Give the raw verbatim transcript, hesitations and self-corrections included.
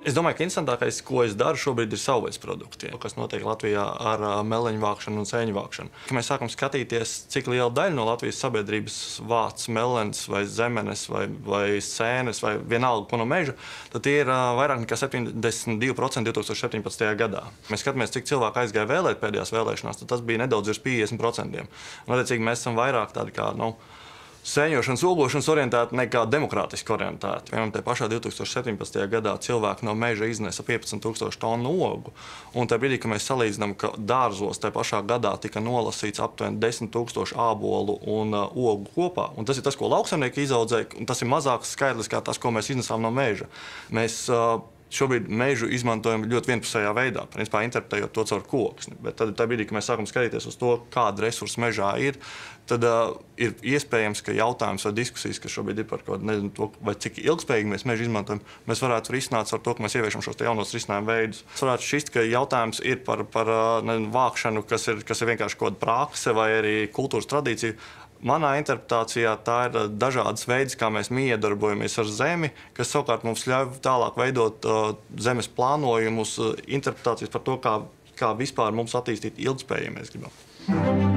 Es domāju, ka interesantākais, ko es daru šobrīd, ir savveids produkti, kas notiek Latvijā ar meleņu vākšanu un sēņu vākšanu. Kad mēs sākam skatīties, cik liela daļa no Latvijas sabiedrības vāc melenes vai zemenes vai, vai sēnes vai vienalga, ko no meža, tad tie ir vairāk nekā septiņdesmit divi procenti divtūkstoš septiņpadsmitajā gadā. Mēs skatāmies, cik cilvēki aizgāja vēlēt pēdējās vēlēšanās, tad tas bija nedaudz virs piecdesmit procenti. Un, attiecīgi, mēs esam vairāk tādi kā, nu, sēņošanas, ogošanas orientēti nekā demokrātiski orientēti. Piemēram, tajā pašā divtūkstoš septiņpadsmitajā gadā cilvēki no meža iznesa piecpadsmit tūkstoši tonu ogu. Un tajā brīdī, kad mēs salīdzinām, ka dārzos tajā pašā gadā tika nolasīts aptuveni desmit tūkstoši ābolu un uh, ogu kopā. Un tas ir tas, ko lauksaimnieki izaudzēja, un tas ir mazāks skaidrs kā tas, ko mēs iznesām no meža. Mēs, uh, Šobrīd mežu izmantojam ļoti vienpusējā veidā, principā interpretējot to caur koksni. Bet tad, tad brīdī, kad mēs sākam skatīties uz to, kāda resursa mežā ir, tad uh, ir iespējams, ka jautājums vai diskusijas, kas šobrīd ir par kaut ko, nezinu, to, vai cik ilgspējīgi mēs mežu izmantojam, mēs varētu risināt ar to, ka mēs ieviešam šos jaunos risinājumu veidus. Es varētu šķist, ka jautājums ir par, par nezinu, vākšanu, kas ir, kas ir vienkārši kaut kāda prakse vai arī kultūras tradīcija. Manā interpretācijā tā ir dažādas veids, kā mēs miedarbojamies ar zemi, kas savukārt mums ļauj tālāk veidot uh, zemes plānojumus, uh, interpretācijas par to, kā, kā vispār mums attīstīt ilgspēju, ja mēs gribam.